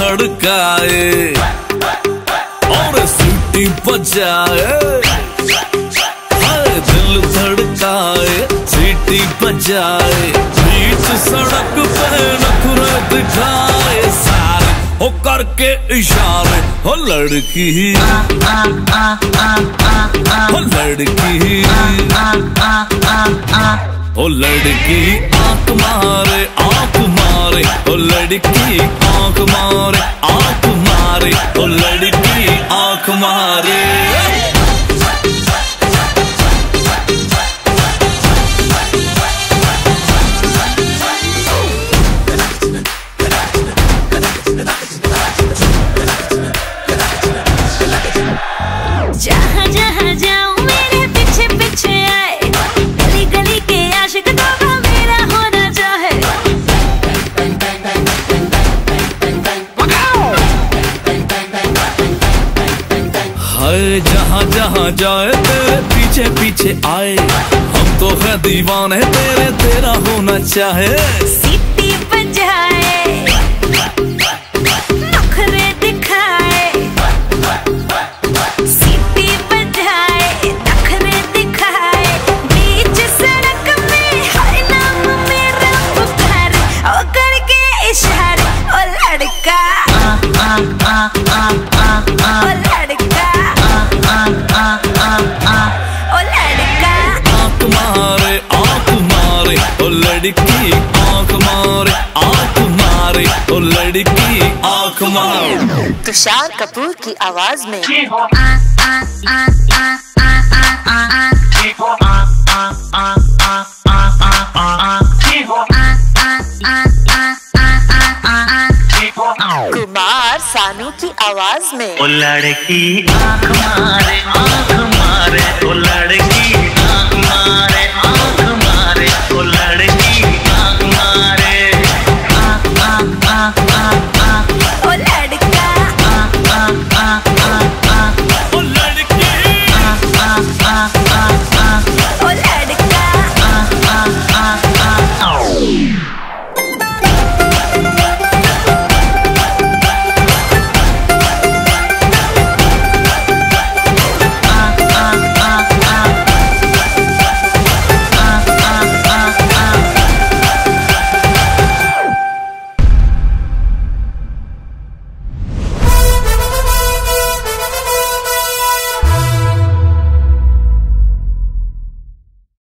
धड़काए और सीटी बजाए, दिल धड़काए सीटी बजाए, बीच सड़क पे नखरे दिखाए सारे हो करके इशारे। हो लड़की हो लड़की ओ लड़की आंख मारे आंख मारे, ओ लड़की आंख मारे आंख मारे, ओ लड़की आंख मारे। जहाँ जहाँ जाऊँ मेरे पीछे पीछे आए, गली गली के आशिक तो मेरा होना चाहे। हाय जहाँ जहाँ जाए तेरे पीछे पीछे आए, हम तो है दीवाने तेरे, तेरा होना चाहे। सीटी बजाए नखरे दिखाए, सीटी बजाए नखरे दिखाए, बीच सड़क में हर नाम मेरा पुकारे, ओ करके इशारे। ओ लड़का ओ लड़का ओ लड़का आंख मारे आंख मारे, ओ लड़की आंख मारे आंख मारे, ओ लड़की आंख मारे। तुषार कपूर की आवाज में कुमार सानू की आवाज में ओ लड़की आंख मारे, ओ लड़की